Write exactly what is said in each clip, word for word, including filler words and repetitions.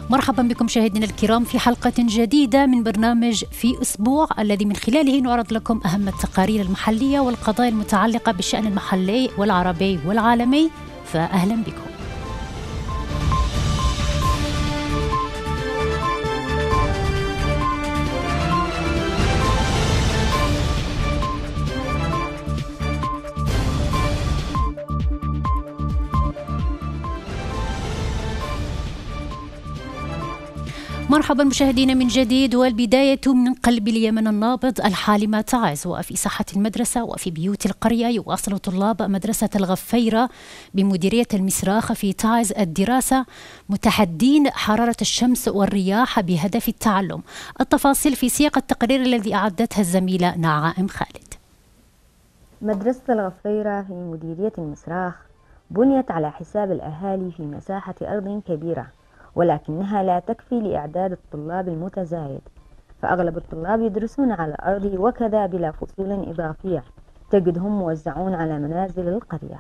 مرحبا بكم مشاهدينا الكرام في حلقة جديدة من برنامج في أسبوع، الذي من خلاله نعرض لكم أهم التقارير المحلية والقضايا المتعلقة بالشأن المحلي والعربي والعالمي. فأهلا بكم. مرحبا مشاهدينا من جديد، والبداية من قلب اليمن النابض الحالمة تعز. وفي ساحة المدرسة وفي بيوت القرية يواصل طلاب مدرسة الغفيرة بمديرية المسراخ في تعز الدراسة متحدين حرارة الشمس والرياح بهدف التعلم. التفاصيل في سياق التقرير الذي أعدتها الزميلة نعائم خالد. مدرسة الغفيرة في مديرية المسراخ بنيت على حساب الأهالي في مساحة أرض كبيرة، ولكنها لا تكفي لإعداد الطلاب المتزايد، فأغلب الطلاب يدرسون على الأرض وكذا بلا فصول إضافية تجدهم موزعون على منازل القرية.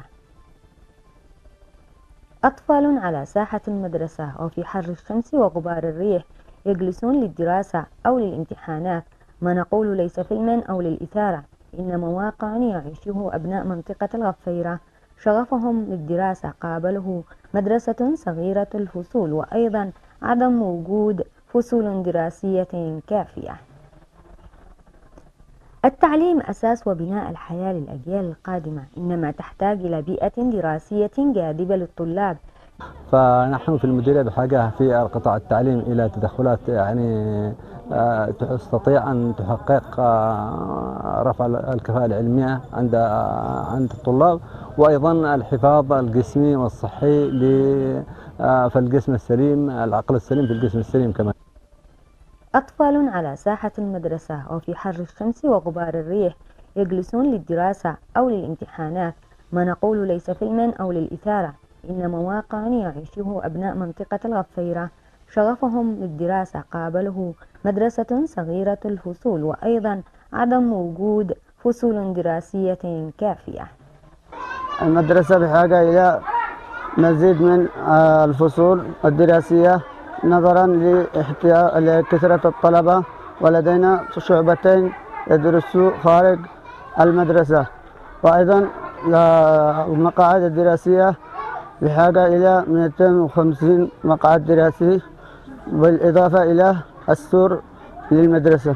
أطفال على ساحة المدرسة وفي حر الشمس وغبار الريح يجلسون للدراسة أو للامتحانات، ما نقول ليس فيلما أو للإثارة، إنما واقع يعيشه أبناء منطقة الغفيرة. شغفهم للدراسة قابله مدرسة صغيرة الفصول، وأيضا عدم وجود فصول دراسية كافية. التعليم أساس وبناء الحياة للأجيال القادمة، إنما تحتاج إلى بيئة دراسية جاذبة للطلاب. فنحن في المديرية بحاجة في القطاع التعليم إلى تدخلات يعني تستطيع أن تحقق رفع الكفاءة العلمية عند عند الطلاب، وأيضا الحفاظ الجسمي والصحي في الجسم السليم، العقل السليم في الجسم السليم كمان. أطفال على ساحة المدرسة وفي حر الشمس وغبار الريح يجلسون للدراسة أو للامتحانات، ما نقول ليس فيلما أو للإثارة، إنما واقع يعيشه أبناء منطقة الغفيرة. شغفهم للدراسة قابله مدرسة صغيرة الفصول، وأيضا عدم وجود فصول دراسية كافية. المدرسة بحاجة إلى مزيد من الفصول الدراسية نظرا لكثرة الطلبة، ولدينا شعبتين يدرسوا خارج المدرسة، وأيضا المقاعد الدراسية بحاجة إلى مئتين وخمسين مقعد دراسي، بالإضافة إلى السور للمدرسة.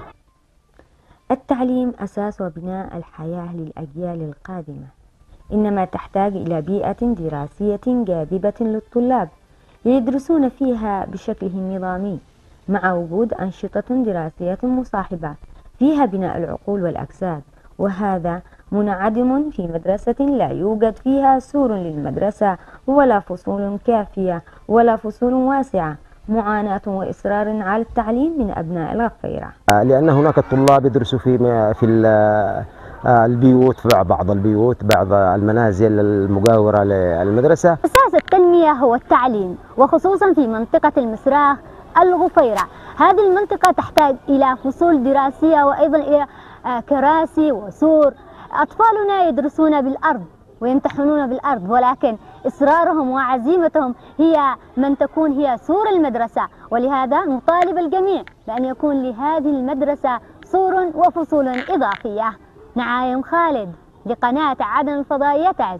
التعليم أساس وبناء الحياة للأجيال القادمة، إنما تحتاج إلى بيئة دراسية جاذبة للطلاب يدرسون فيها بشكل نظامي، مع وجود أنشطة دراسية مصاحبة فيها بناء العقول والأجساد، وهذا منعدم في مدرسة لا يوجد فيها سور للمدرسة ولا فصول كافية ولا فصول واسعة. معاناة وإصرار على التعليم من أبناء الغفيرة، لأن هناك الطلاب يدرسوا في في البيوت، في بعض البيوت، بعض المنازل المجاورة للمدرسة. أساس التنمية هو التعليم، وخصوصا في منطقة المسراخ الغفيرة. هذه المنطقة تحتاج إلى فصول دراسية وأيضا إلى كراسي وسور. أطفالنا يدرسون بالأرض ويمتحنون بالأرض، ولكن إصرارهم وعزيمتهم هي من تكون هي سور المدرسة، ولهذا نطالب الجميع بأن يكون لهذه المدرسة سور وفصول إضافية. نعائم خالد لقناة عدن الفضائية تعز.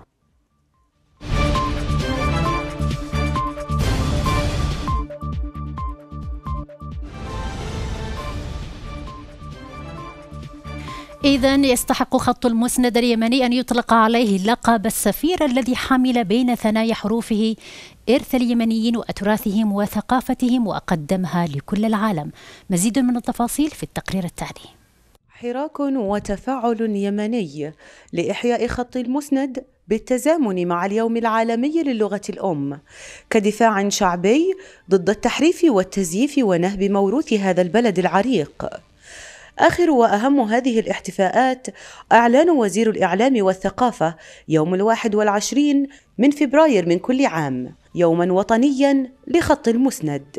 إذن يستحق خط المسند اليمني أن يطلق عليه لقب السفير الذي حمل بين ثنايا حروفه إرث اليمنيين وتراثهم وثقافتهم وقدمها لكل العالم. مزيد من التفاصيل في التقرير التالي. حراك وتفاعل يمني لإحياء خط المسند بالتزامن مع اليوم العالمي للغة الأم، كدفاع شعبي ضد التحريف والتزييف ونهب موروث هذا البلد العريق. آخر وأهم هذه الاحتفاءات أعلان وزير الإعلام والثقافة يوم الواحد والعشرين من فبراير من كل عام يوما وطنيا لخط المسند،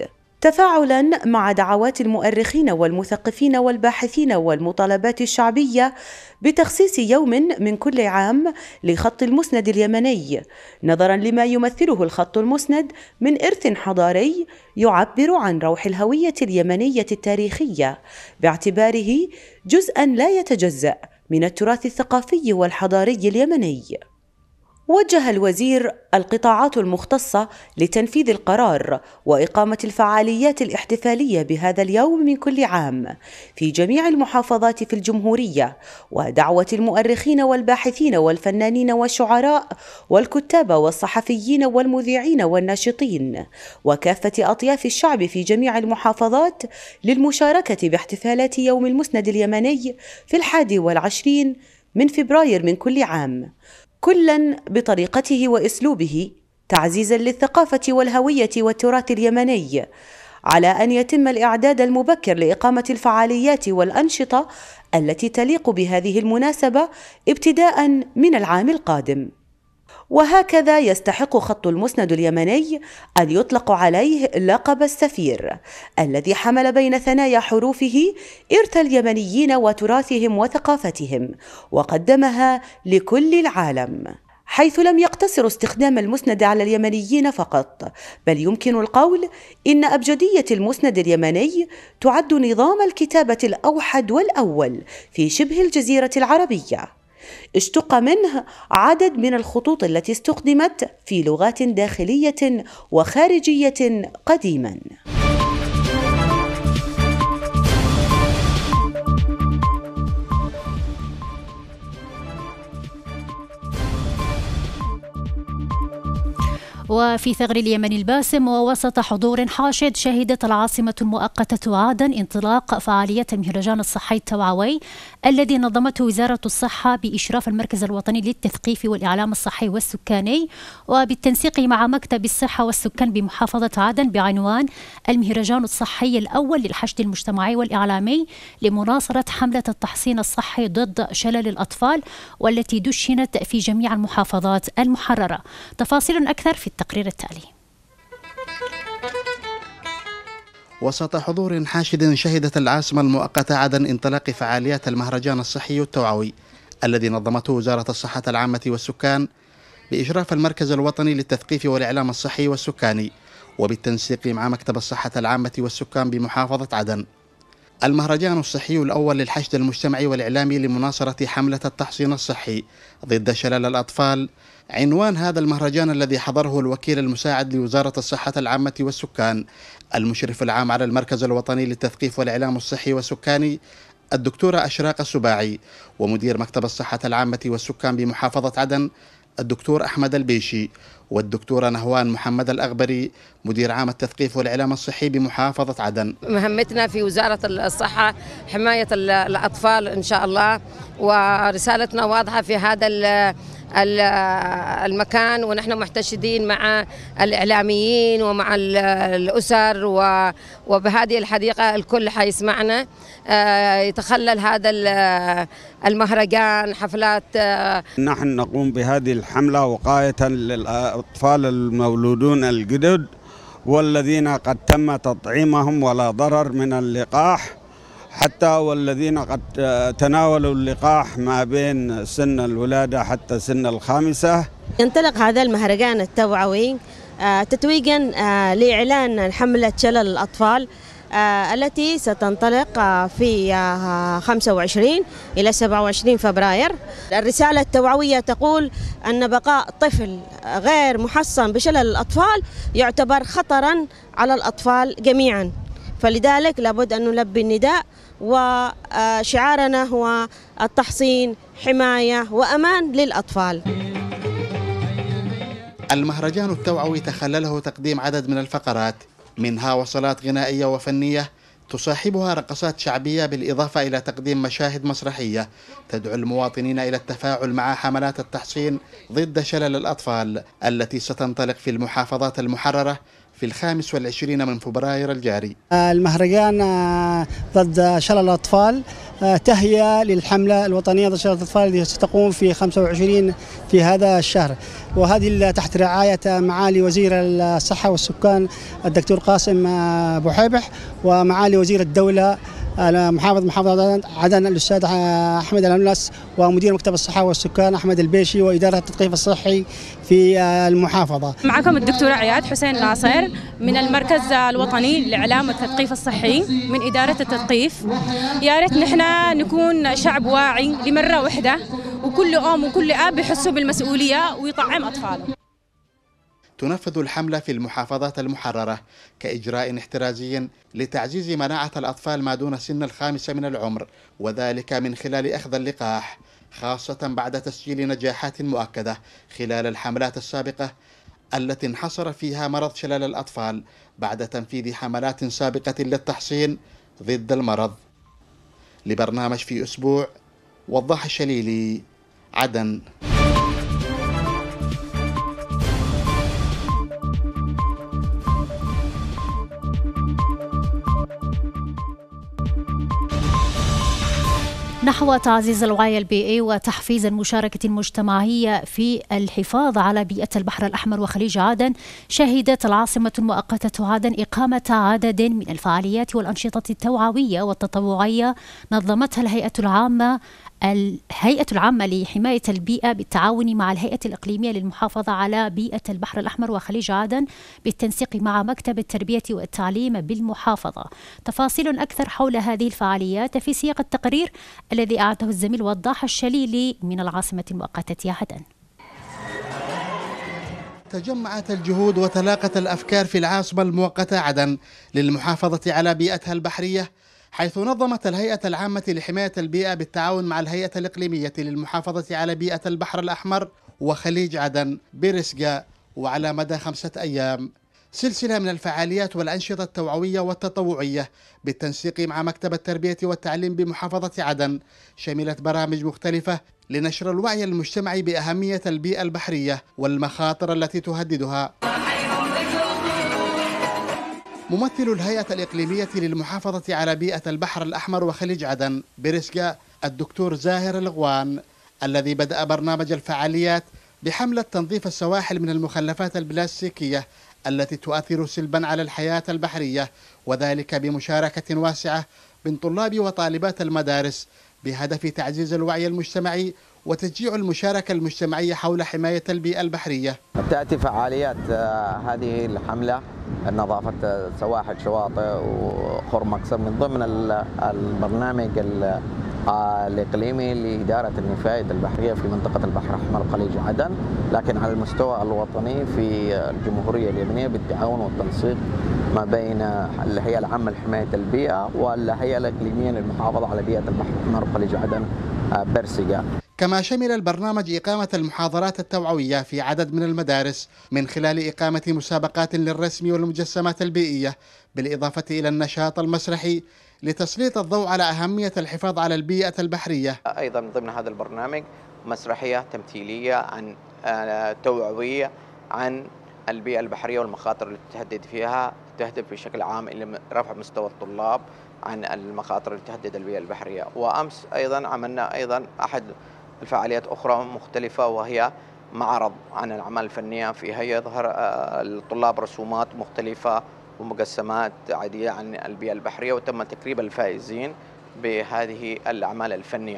تفاعلا مع دعوات المؤرخين والمثقفين والباحثين والمطالبات الشعبية بتخصيص يوم من كل عام لخط المسند اليمني، نظرا لما يمثله الخط المسند من إرث حضاري يعبر عن روح الهوية اليمنية التاريخية، باعتباره جزءا لا يتجزأ من التراث الثقافي والحضاري اليمني. وجه الوزير القطاعات المختصة لتنفيذ القرار وإقامة الفعاليات الاحتفالية بهذا اليوم من كل عام في جميع المحافظات في الجمهورية، ودعوة المؤرخين والباحثين والفنانين والشعراء والكتاب والصحفيين والمذيعين والناشطين وكافة أطياف الشعب في جميع المحافظات للمشاركة باحتفالات يوم المسند اليمني في الحادي والعشرين من فبراير من كل عام، كلا بطريقته وأسلوبه تعزيزا للثقافة والهوية والتراث اليمني، على أن يتم الإعداد المبكر لإقامة الفعاليات والأنشطة التي تليق بهذه المناسبة ابتداء من العام القادم. وهكذا يستحق خط المسند اليمني أن يطلق عليه لقب السفير، الذي حمل بين ثنايا حروفه إرث اليمنيين وتراثهم وثقافتهم وقدمها لكل العالم، حيث لم يقتصر استخدام المسند على اليمنيين فقط، بل يمكن القول إن أبجدية المسند اليمني تعد نظام الكتابة الأوحد والأول في شبه الجزيرة العربية، اشتق منه عدد من الخطوط التي استخدمت في لغات داخلية وخارجية قديما. وفي ثغر اليمن الباسم ووسط حضور حاشد، شهدت العاصمة المؤقتة عدن انطلاق فعالية المهرجان الصحي التوعوي الذي نظمته وزارة الصحة بإشراف المركز الوطني للتثقيف والإعلام الصحي والسكاني وبالتنسيق مع مكتب الصحة والسكان بمحافظة عدن بعنوان المهرجان الصحي الأول للحشد المجتمعي والإعلامي لمناصرة حملة التحصين الصحي ضد شلل الأطفال، والتي دشنت في جميع المحافظات المحررة. تفاصيل أكثر في التقرير التالي. وسط حضور حاشد، شهدت العاصمة المؤقتة عدن انطلاق فعاليات المهرجان الصحي التوعوي الذي نظمته وزارة الصحة العامة والسكان بإشراف المركز الوطني للتثقيف والإعلام الصحي والسكاني وبالتنسيق مع مكتب الصحة العامة والسكان بمحافظة عدن. المهرجان الصحي الأول للحشد المجتمعي والإعلامي لمناصرة حملة التحصين الصحي ضد شلل الأطفال، عنوان هذا المهرجان الذي حضره الوكيل المساعد لوزارة الصحة العامة والسكان المشرف العام على المركز الوطني للتثقيف والإعلام الصحي والسكاني الدكتورة أشراق السباعي، ومدير مكتب الصحة العامة والسكان بمحافظة عدن الدكتور أحمد البيشي، والدكتورة نهوان محمد الأغبري مدير عام التثقيف والإعلام الصحي بمحافظة عدن. مهمتنا في وزارة الصحة حماية الأطفال إن شاء الله، ورسالتنا واضحة في هذا المكان، ونحن محتشدين مع الإعلاميين ومع الأسر، وبهذه الحديقة الكل حيسمعنا. يتخلل هذا المهرجان حفلات. نحن نقوم بهذه الحملة وقاية للأطفال المولودون الجدد والذين قد تم تطعيمهم ولا ضرر من اللقاح، حتى والذين قد تناولوا اللقاح ما بين سن الولادة حتى سن الخامسة. ينطلق هذا المهرجان التوعوي تتويجا لإعلان حملة شلل الأطفال التي ستنطلق في خمسة وعشرين إلى سبعة وعشرين فبراير. الرسالة التوعوية تقول أن بقاء طفل غير محصن بشلل الأطفال يعتبر خطرا على الأطفال جميعا، فلذلك لابد أن نلبي النداء، وشعارنا هو التحصين حماية وأمان للأطفال. المهرجان التوعوي تخلله تقديم عدد من الفقرات، منها وصلات غنائية وفنية تصاحبها رقصات شعبية، بالإضافة إلى تقديم مشاهد مسرحية تدعو المواطنين إلى التفاعل مع حملات التحصين ضد شلل الأطفال التي ستنطلق في المحافظات المحررة في الخامس والعشرين من فبراير الجاري. المهرجان ضد شلل الأطفال تهيئة للحملة الوطنية ضد شلل الأطفال التي ستقوم في خمسة وعشرين في هذا الشهر، وهذه تحت رعاية معالي وزير الصحة والسكان الدكتور قاسم بوحيبح، ومعالي وزير الدولة محافظ محافظة عدن الأستاذ أحمد الأملس، ومدير مكتب الصحة والسكان أحمد البيشي، وإدارة التثقيف الصحي في المحافظة. معكم الدكتورة عياد حسين ناصر من المركز الوطني للإعلام والتثقيف الصحي من إدارة التثقيف. يا ريت نحن نكون شعب واعي لمرة واحدة، وكل أم وكل أب يحسوا بالمسؤولية ويطعم أطفالهم. تنفذ الحملة في المحافظات المحررة كإجراء احترازي لتعزيز مناعة الأطفال ما دون سن الخامسة من العمر، وذلك من خلال أخذ اللقاح، خاصة بعد تسجيل نجاحات مؤكدة خلال الحملات السابقة التي انحصر فيها مرض شلل الأطفال بعد تنفيذ حملات سابقة للتحصين ضد المرض. لبرنامج في أسبوع، وضاح الشليلي، عدن. نحو تعزيز الوعي البيئي وتحفيز المشاركة المجتمعية في الحفاظ على بيئة البحر الأحمر وخليج عدن، شهدت العاصمة المؤقتة عدن إقامة عدد من الفعاليات والأنشطة التوعوية والتطوعية نظمتها الهيئة العامة الهيئة العامة لحماية البيئة بالتعاون مع الهيئة الإقليمية للمحافظة على بيئة البحر الأحمر وخليج عدن بالتنسيق مع مكتب التربية والتعليم بالمحافظة. تفاصيل أكثر حول هذه الفعاليات في سياق التقرير الذي أعده الزميل وضاح الشليلي من العاصمة المؤقتة عدن. تجمعت الجهود وتلاقت الأفكار في العاصمة المؤقتة عدن للمحافظة على بيئتها البحرية، حيث نظمت الهيئة العامة لحماية البيئة بالتعاون مع الهيئة الإقليمية للمحافظة على بيئة البحر الأحمر وخليج عدن برسقة، وعلى مدى خمسة أيام سلسلة من الفعاليات والأنشطة التوعوية والتطوعية بالتنسيق مع مكتب التربية والتعليم بمحافظة عدن، شملت برامج مختلفة لنشر الوعي المجتمعي بأهمية البيئة البحرية والمخاطر التي تهددها. ممثل الهيئة الإقليمية للمحافظة على بيئة البحر الأحمر وخليج عدن برسقة الدكتور زاهر الغوان، الذي بدأ برنامج الفعاليات بحملة تنظيف السواحل من المخلفات البلاستيكية التي تؤثر سلبا على الحياة البحرية، وذلك بمشاركة واسعة من طلاب وطالبات المدارس بهدف تعزيز الوعي المجتمعي وتشجيع المشاركة المجتمعية حول حماية البيئة البحرية. تأتي فعاليات هذه الحملة نظافة سواحل شواطئ وخر مكسر من ضمن البرنامج الإقليمي لإدارة النفاية البحرية في منطقة البحر الأحمر خليج عدن، لكن على المستوى الوطني في الجمهورية اليمنية بالتعاون والتنسيق ما بين الهيئة العامة لحماية البيئة والهيئة الإقليمية للمحافظة على بيئة البحر الأحمر خليج عدن برسقة. كما شمل البرنامج إقامة المحاضرات التوعوية في عدد من المدارس من خلال إقامة مسابقات للرسم والمجسمات البيئية، بالإضافة إلى النشاط المسرحي لتسليط الضوء على أهمية الحفاظ على البيئة البحرية. أيضا ضمن هذا البرنامج مسرحية تمثيلية عن توعوية عن البيئة البحرية والمخاطر اللي تهدد فيها، تهدف بشكل عام إلى رفع مستوى الطلاب عن المخاطر اللي تهدد البيئة البحرية. وأمس أيضا عملنا أيضا أحد الفعاليات أخرى مختلفة، وهي معرض عن الأعمال الفنية فيها يظهر الطلاب رسومات مختلفة ومجسمات عديدة عن البيئة البحرية، وتم تكريم الفائزين بهذه الأعمال الفنية.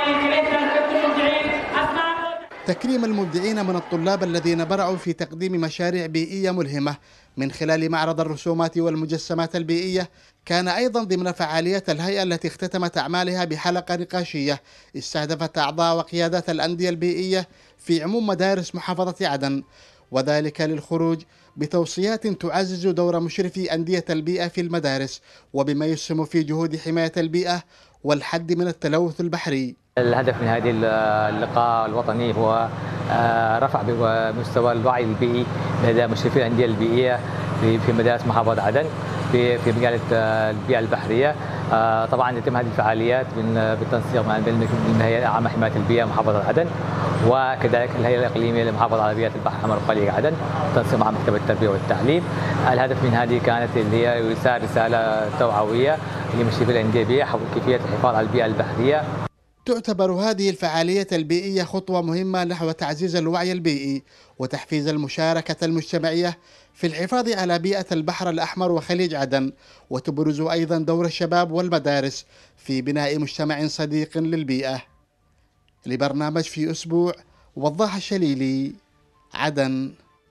تكريم المبدعين من الطلاب الذين برعوا في تقديم مشاريع بيئية ملهمة من خلال معرض الرسومات والمجسمات البيئية كان أيضا ضمن فعاليات الهيئة التي اختتمت أعمالها بحلقة نقاشية استهدفت أعضاء وقيادات الأندية البيئية في عموم مدارس محافظة عدن، وذلك للخروج بتوصيات تعزز دور مشرفي أندية البيئة في المدارس وبما يسهم في جهود حماية البيئة والحد من التلوث البحري. الهدف من هذه اللقاء الوطني هو رفع مستوى الوعي البيئي لدى مشرفي الأندية البيئية في مدارس محافظة عدن في في مجال البيئة البحرية. طبعا يتم هذه الفعاليات بالتنسيق مع الهيئة العامة لحماية البيئة محافظة عدن، وكذلك الهيئة الإقليمية لمحافظة على بيئة البحر الأحمر وخليج عدن تنسيق مع مكتب التربية والتعليم. الهدف من هذه كانت اللي هي يرسال رسالة توعوية لمشرفي الأندية البيئية حول كيفية الحفاظ على البيئة البحرية. تعتبر هذه الفعالية البيئية خطوة مهمة نحو تعزيز الوعي البيئي وتحفيز المشاركة المجتمعية في الحفاظ على بيئة البحر الأحمر وخليج عدن، وتبرز أيضا دور الشباب والمدارس في بناء مجتمع صديق للبيئة. لبرنامج في أسبوع، وضاح الشليلي، عدن.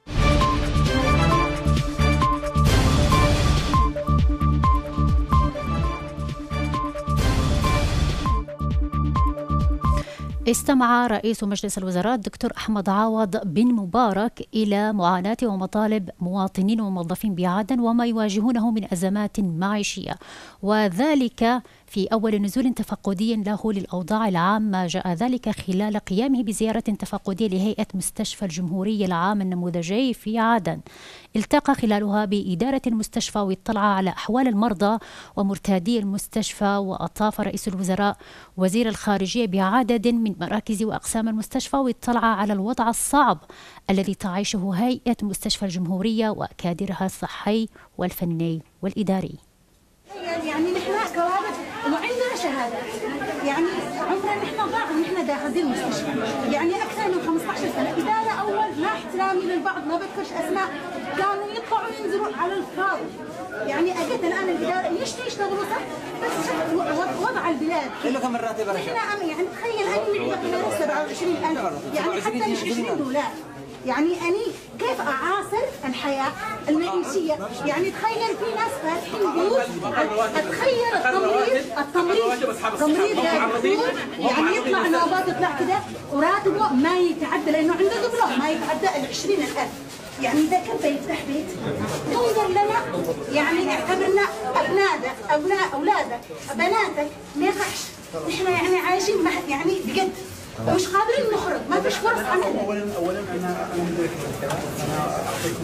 استمع رئيس مجلس الوزراء الدكتور أحمد عوض بن مبارك إلى معاناة ومطالب مواطنين وموظفين بعدن وما يواجهونه من أزمات معيشية، وذلك في أول نزول تفقدي له للأوضاع العامة. جاء ذلك خلال قيامه بزيارة تفقدية لهيئة مستشفى الجمهورية العام النموذجي في عدن، التقى خلالها بإدارة المستشفى واطلع على أحوال المرضى ومرتادي المستشفى. وأضاف رئيس الوزراء وزير الخارجية بعدد من مراكز وأقسام المستشفى واطلع على الوضع الصعب الذي تعيشه هيئة مستشفى الجمهورية وكادرها الصحي والفني والإداري. يعني نحن كوادر وعندنا شهادات، يعني عمرنا نحن ضاع ونحن داخل المستشفى، يعني اكثر من خمسة عشر سنه. اداره اول مع احترامي للبعض ما بذكرش اسماء، كانوا يطلعوا ينزلوا على الفاضي. يعني اجت الان الاداره ليش يشتغلوا صح؟ بس وضع البلاد لكم الراتب احنا يعني تخيل اني معي سبعة وعشرين ألف، يعني حتى مش عشرين دولار. يعني أني كيف أعاصر الحياة المعيشية؟ يعني تخيل في ناس فاتحين بيوت، تخيل التمريض التمريض تمريض يعني يطلع نوبات يطلع كده وراتبه ما يتعدى لأنه عنده دبلوم ما يتعدى ال عشرين ألف. يعني إذا كيف بيفتح بيت؟ انظر لنا، يعني اعتبرنا أبنائك أولاد أولادك بناتك ما ينفعش. نحن يعني عايشين يعني بجد مش قادرين نخرج، ما فيش فرص عمل. اولا اولا انا انا مدير انا اعطيكم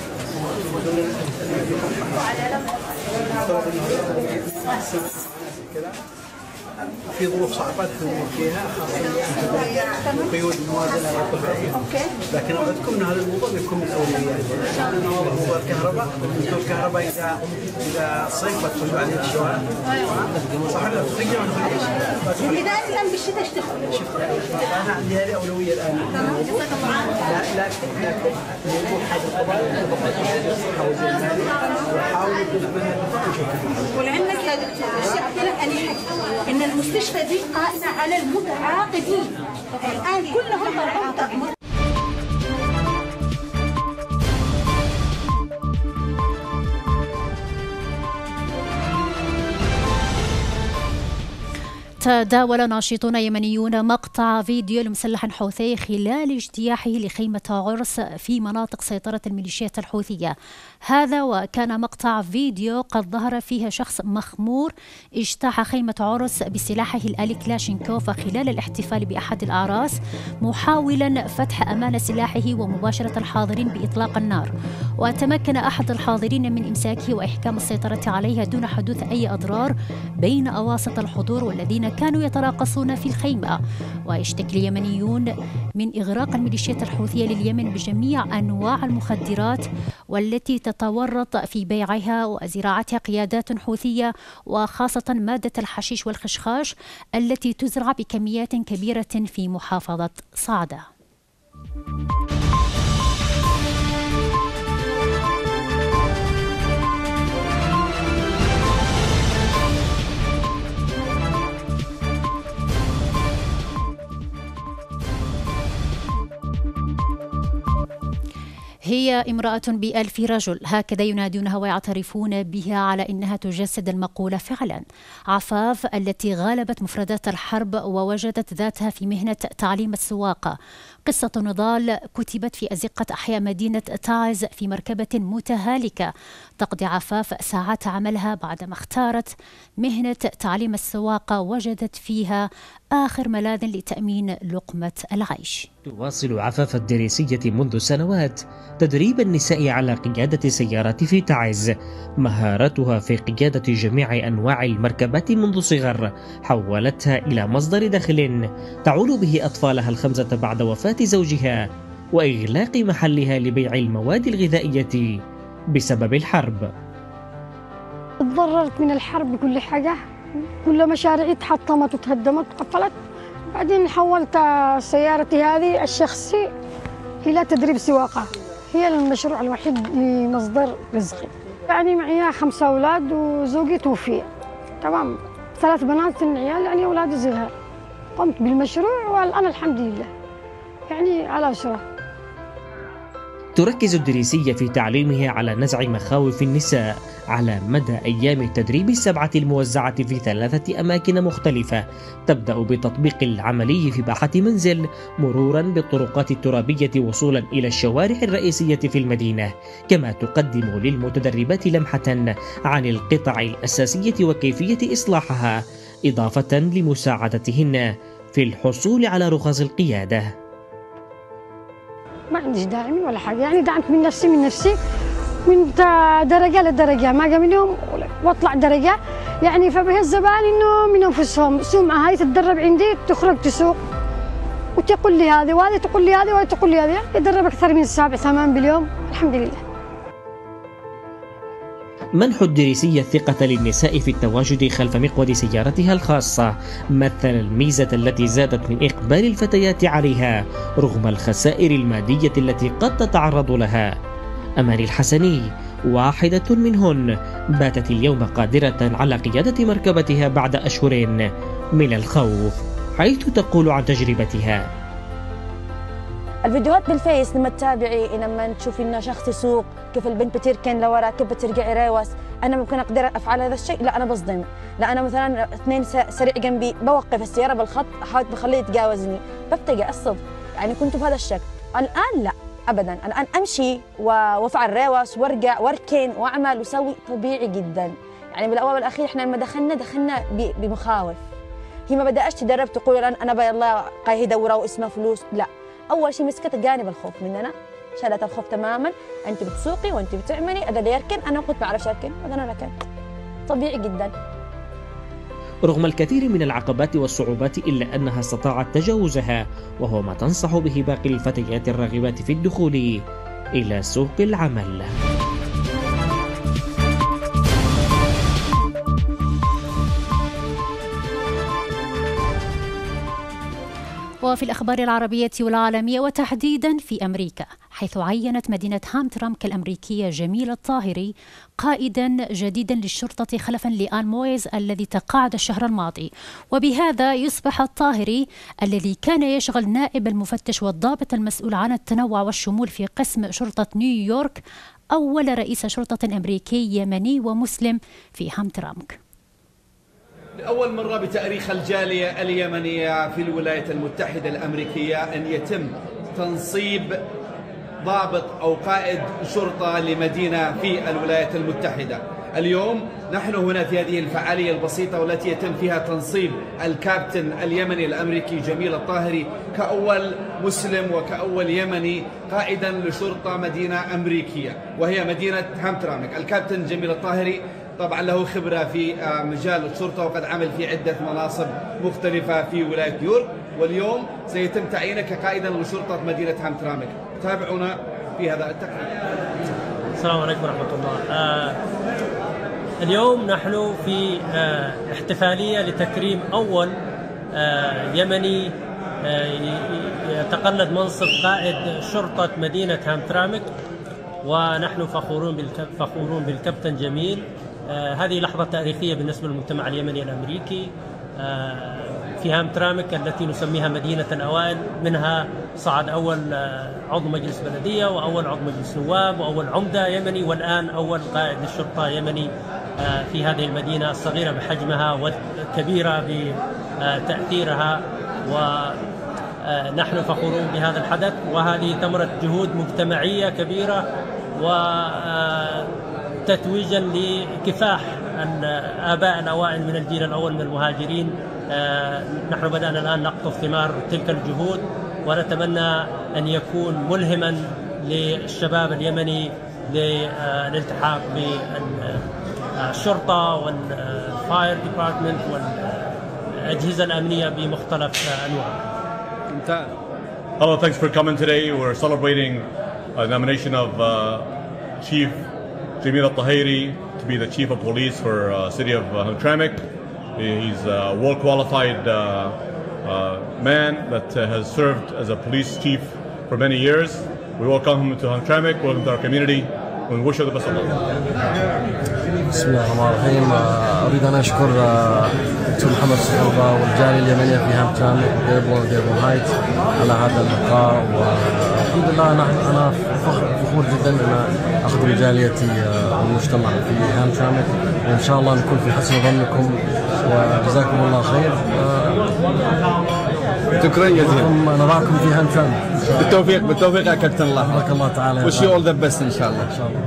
كل في ظروف صعبة تمر فيها خاصة قيود الموازنة والطبيعية، لكن أعدكم أن هذا الموضوع بيكون من الأولويات. موضوع الكهرباء، موضوع الكهرباء إذا إذا الصيف بتخرجوا عليه الشوارع صح ولا تخرجوا عن كل إذا الآن بالشتاء اشتغل. شوف أنا عندي هذه أولوية الآن. لا لكن لكن موضوع هذا القضايا الصحة والمالية وحاولوا تدخلونها. ولعلمك يا دكتور الشيء لك أنا حكي إن المستشفى دي قائمة على المتعاقدين، الآن كلهم طلعوا. تداول ناشطون يمنيون مقطع فيديو لمسلح حوثي خلال اجتياحه لخيمة عرس في مناطق سيطرة الميليشيات الحوثية. هذا وكان مقطع فيديو قد ظهر فيه شخص مخمور اجتاح خيمة عرس بسلاحه الآلي كلاشينكوف خلال الاحتفال بأحد الأعراس، محاولا فتح أمان سلاحه ومباشرة الحاضرين بإطلاق النار. وتمكن أحد الحاضرين من إمساكه وإحكام السيطرة عليها دون حدوث أي أضرار بين أواسط الحضور والذين كانوا يتراقصون في الخيمة. ويشتكي اليمنيون من إغراق الميليشيات الحوثية لليمن بجميع أنواع المخدرات والتي تتورط في بيعها وزراعتها قيادات حوثية، وخاصة مادة الحشيش والخشخاش التي تزرع بكميات كبيرة في محافظة صعدة. هي امرأة بألف رجل، هكذا ينادونها ويعترفون بها على أنها تجسد المقولة فعلا. عفاف التي غالبت مفردات الحرب ووجدت ذاتها في مهنة تعليم السواقة، قصة نضال كتبت في أزقة أحياء مدينة تعز في مركبة متهالكة. تقضي عفاف ساعات عملها بعدما اختارت مهنة تعليم السواقة، وجدت فيها آخر ملاذ لتأمين لقمة العيش. تواصل عفاف الدريسية منذ سنوات تدريب النساء على قيادة السيارات في تعز. مهارتها في قيادة جميع أنواع المركبات منذ صغر حولتها إلى مصدر دخل تعول به أطفالها الخمسة بعد وفاة زوجها وإغلاق محلها لبيع المواد الغذائية بسبب الحرب. تضررت من الحرب بكل حاجة، كل مشاريعي تحطمت وتهدمت وقفلت. بعدين حولت سيارتي هذه الشخصي إلى تدريب سواقة، هي المشروع الوحيد لمصدر رزقي. يعني معي خمسة أولاد وزوجي توفي، تمام، ثلاث بنات عيال، يعني أولادي صغار. قمت بالمشروع والآن الحمد لله يعني على أسرة. تركز الدريسية في تعليمها على نزع مخاوف النساء على مدى أيام التدريب السبعة الموزعة في ثلاثة أماكن مختلفة، تبدأ بتطبيق العملي في باحة منزل مرورا بالطرقات الترابية وصولا إلى الشوارع الرئيسية في المدينة، كما تقدم للمتدربات لمحة عن القطع الأساسية وكيفية إصلاحها، إضافة لمساعدتهن في الحصول على رخص القيادة. ما عنديش داعم ولا حاجة، يعني دعمت من نفسي من نفسي من درجة لدرجة، ما جا منهم واطلع درجة، يعني فبه الزبائن انه من انفسهم سمعة هاي تتدرب عندي تخرج تسوق وتقول لي هذه وهذه تقول لي هذه وهذه تقول لي هذه، يدرب اكثر من سبع ثمان باليوم الحمد لله. منح الدريسية الثقة للنساء في التواجد خلف مقود سيارتها الخاصة مثل الميزة التي زادت من إقبال الفتيات عليها رغم الخسائر المادية التي قد تتعرض لها. أماني الحسني واحدة منهن باتت اليوم قادرة على قيادة مركبتها بعد أشهر من الخوف، حيث تقول عن تجربتها. الفيديوهات بالفيس لما تتابعي، لما تشوفي انه شخص يسوق كيف البنت بتركن لورا كيف بترجعي ريوس، انا ممكن اقدر افعل هذا الشيء؟ لا انا بصدم. لا انا مثلا اثنين سريع جنبي بوقف السياره بالخط احاول بخليه يتجاوزني ببتقى اصب، يعني كنت بهذا الشكل. الان لا ابدا، الان امشي وافعل ريوس وارجع واركن واعمل واسوي طبيعي جدا. يعني بالاول والاخير احنا لما دخلنا دخلنا بمخاوف، هي ما بدأش تدرب تقول الان انا يلا قاهي دوره واسمها فلوس، لا، اول شيء مسكت جانب الخوف مننا، شالت الخوف تماما. انت بتسوقي وانت بتعملي، هذا اللي يركن، انا كنت ما اعرفش اركن، هذا انا ركنت طبيعي جدا. رغم الكثير من العقبات والصعوبات إلا أنها استطاعت تجاوزها، وهو ما تنصح به باقي الفتيات الراغبات في الدخول إلى سوق العمل. وفي الأخبار العربية والعالمية وتحديدا في أمريكا، حيث عينت مدينة هامترامك الأمريكية جميل الطاهري قائدا جديدا للشرطة خلفا لآن مويز الذي تقاعد الشهر الماضي، وبهذا يصبح الطاهري الذي كان يشغل نائب المفتش والضابط المسؤول عن التنوع والشمول في قسم شرطة نيويورك أول رئيس شرطة أمريكي يمني ومسلم في هامترامك. لأول مرة بتاريخ الجالية اليمنية في الولايات المتحدة الأمريكية أن يتم تنصيب ضابط أو قائد شرطة لمدينة في الولايات المتحدة. اليوم نحن هنا في هذه الفعالية البسيطة والتي يتم فيها تنصيب الكابتن اليمني الأمريكي جميل الطاهري كأول مسلم وكأول يمني قائدا لشرطة مدينة أمريكية، وهي مدينة هامترامك. الكابتن جميل الطاهري طبعا له خبرة في مجال الشرطة وقد عمل في عدة مناصب مختلفة في ولاية نيويورك، واليوم سيتم تعيينه كقائدا لشرطة مدينة هامترامك. تابعونا في هذا التقرير. السلام عليكم ورحمة الله. آه اليوم نحن في آه احتفالية لتكريم أول آه يمني آه يتقلد منصب قائد شرطة مدينة هامترامك، ونحن فخورون بالك... فخورون بالكابتن جميل. آه هذه لحظة تاريخية بالنسبة للمجتمع اليمني الأمريكي آه في هامترامك التي نسميها مدينة الأوائل، منها صعد أول آه عضو مجلس بلدية وأول عضو مجلس نواب وأول عمدة يمني، والآن أول قائد للشرطة يمني آه في هذه المدينة الصغيرة بحجمها والكبيرة بتأثيرها، ونحن فخورون بهذا الحدث. وهذه ثمرة جهود مجتمعية كبيرة وتتويجا لكفاح الآباء الأوائل من الجيل الأول من المهاجرين نحن بدأنا الآن نقطف ثمار تلك الجهود، ونتمنى أن يكون ملهما للشباب اليمني للالتحاق بالشرطة والفاير ديبارتمنت والأجهزة الأمنية بمختلف أنواعها. Hello, thanks for coming today. We're celebrating a nomination of uh, Chief Jamil Al-Tahiri to be the Chief of Police for uh, City of uh, Hamtramck. He's a well-qualified uh, uh, man that uh, has served as a police chief for many years. We welcome him to Hamtramck, welcome to our community, and wish you the best of luck. بسم الله الرحمن الرحيم. أريد أن أشكر دكتور محمد صحوبة والجالية اليمنية في هامترامك وديربون وديربون هايتس على هذا اللقاء، والحمد لله أنا أنا فخور جدا أن أخدم جاليتي والمجتمع في هامترامك، وإن شاء الله نكون في حسن ظنكم وجزاكم الله خير. شكرا جزيلا. نراكم في هامترامك. بالتوفيق بالتوفيق يا كابتن الله. بارك الله تعالى. Wish you all the best إن شاء الله. إن شاء الله.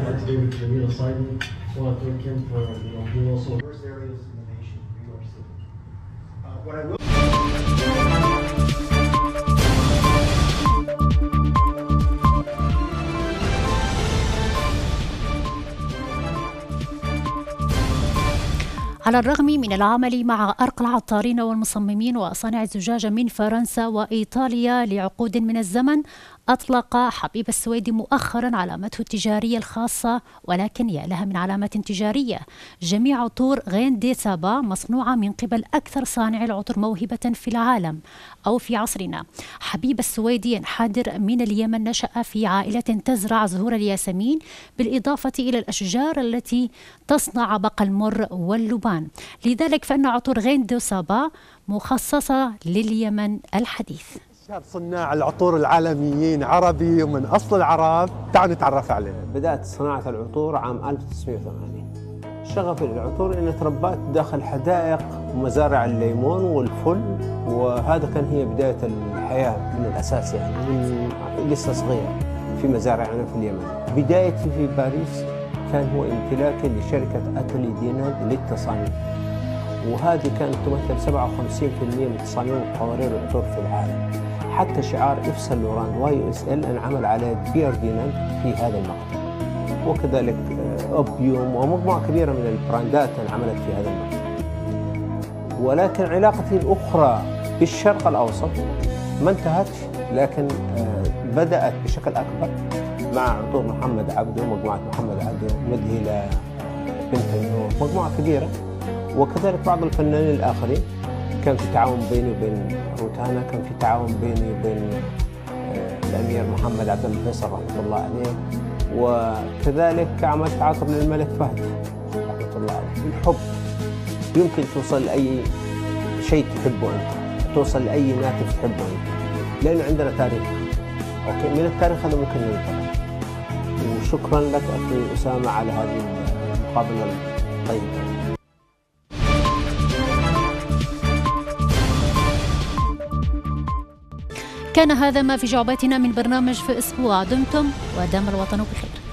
على الرغم من العمل مع أرقى العطارين والمصممين وصانع الزجاج من فرنسا وإيطاليا لعقود من الزمن، أطلق حبيب السويدي مؤخرا علامته التجارية الخاصة، ولكن يا لها من علامات تجارية. جميع عطور غين دي سابا مصنوعة من قبل أكثر صانع العطور موهبة في العالم أو في عصرنا. حبيب السويدي ينحدر من اليمن، نشأ في عائلة تزرع زهور الياسمين بالإضافة إلى الأشجار التي تصنع بقى المر واللبان، لذلك فإن عطور غين دي سابا مخصصة لليمن الحديث. صناع العطور العالميين عربي ومن أصل العرب، تعالوا نتعرف عليه. بدأت صناعة العطور عام ألف وتسعمئة وثمانين. شغفي للعطور أني تربيت داخل حدائق ومزارع الليمون والفل، وهذا كان هي بداية الحياة من الأساس، يعني من لسه صغير في مزارعنا في اليمن. بدايتي في باريس كان هو امتلاكي لشركة أتلي دينان للتصاميم، وهذه كانت تمثل سبعة وخمسين بالمئة من تصاميم وقوارير العطور في العالم. حتى شعار إف سان لوران واي اس ال انعمل على بيير دينان في هذا المقطع، وكذلك اوبيوم ومجموعة كبيرة من البراندات انعملت في هذا المقطع. ولكن علاقتي الأخرى بالشرق الأوسط ما انتهتش، لكن بدأت بشكل أكبر مع عطور محمد عبده، مجموعة محمد عبده، مدهلة، بنت النور، مجموعة كبيرة، وكذلك بعض الفنانين الآخرين. كان في تعاون بيني وبين روتانا، كان في تعاون بيني وبين الأمير محمد عبد الفيصل رحمة الله عليه، وكذلك عملت عطر للملك فهد رحمة الله عليه. الحب يمكن توصل لأي شيء تحبه أنت، توصل لأي ناتج تحبه أنت، لأن عندنا تاريخ. أوكي، من التاريخ هذا ممكن ننطلق. وشكرا لك أخي أسامة على هذه المقابلة الطيبة. كان هذا ما في جعبتنا من برنامج في أسبوع. دمتم ودام الوطن بخير.